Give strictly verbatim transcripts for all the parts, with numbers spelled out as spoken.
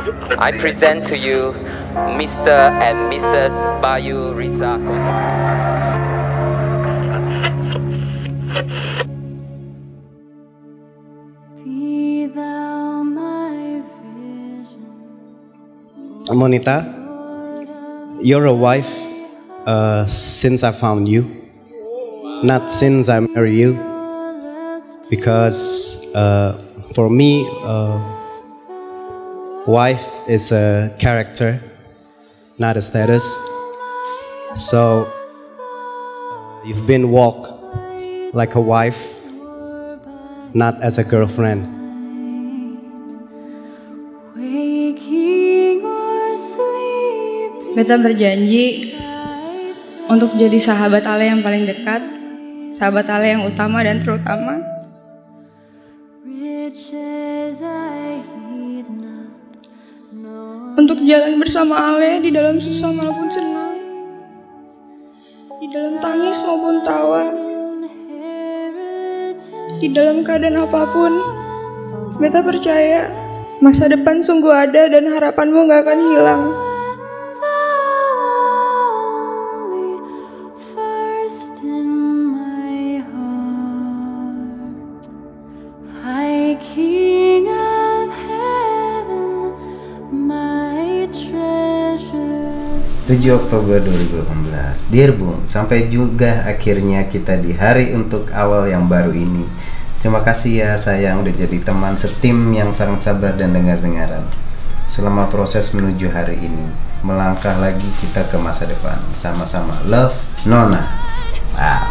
I present to you Mister and Missus Bayu Risa Kota. Monita, you're a wife uh, since I found you, not since I married you, because uh, for me, uh, wife is a character, not a status. So you've been walked like a wife, not as a girlfriend. Beta berjanji untuk jadi sahabat Ale yang paling dekat, sahabat Ale yang utama dan terutama. Untuk jalan bersama Ale di dalam susah maupun senang, di dalam tangis maupun tawa, di dalam keadaan apapun. Beta percaya masa depan sungguh ada dan harapanmu gak akan hilang. tujuh Oktober dua ribu delapan belas. Dear Bung, sampai juga akhirnya kita di hari untuk awal yang baru ini. Terima kasih ya sayang udah jadi teman setim yang sangat sabar dan dengar-dengaran. Selama proses menuju hari ini, melangkah lagi kita ke masa depan. Sama-sama love, Nona. Wow.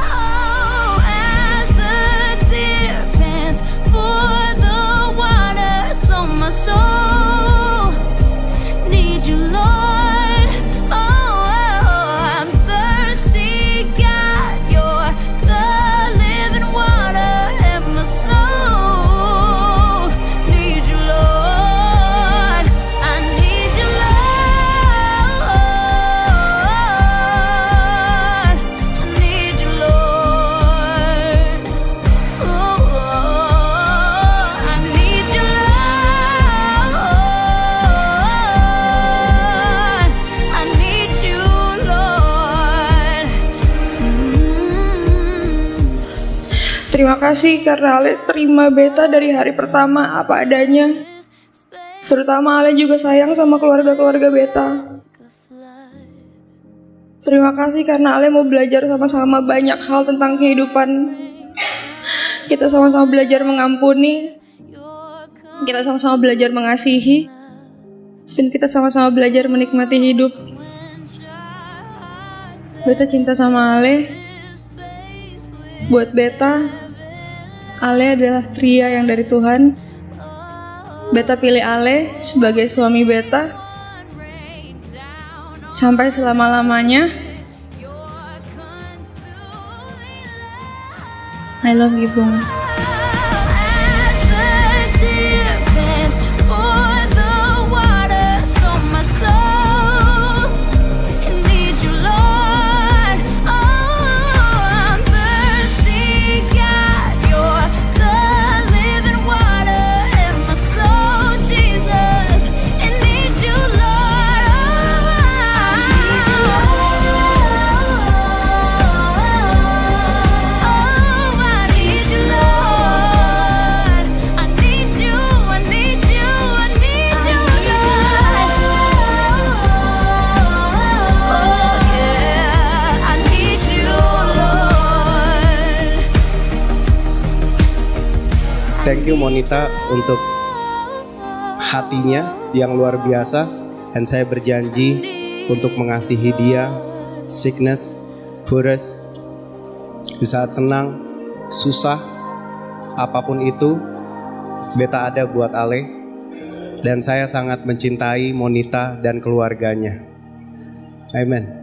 Terima kasih karena Ale terima beta dari hari pertama apa adanya. Terutama Ale juga sayang sama keluarga-keluarga beta. Terima kasih karena Ale mau belajar sama-sama banyak hal tentang kehidupan. Kita sama-sama belajar mengampuni, kita sama-sama belajar mengasihi, dan kita sama-sama belajar menikmati hidup. Beta cinta sama Ale. Buat beta, Ale adalah pria yang dari Tuhan. Beta pilih Ale sebagai suami beta sampai selama-lamanya. I love you, Bung. Thank you Monita untuk hatinya yang luar biasa, dan saya berjanji untuk mengasihi dia sickness, puras, di saat senang, susah, apapun itu, beta ada buat Ale, dan saya sangat mencintai Monita dan keluarganya. Amen.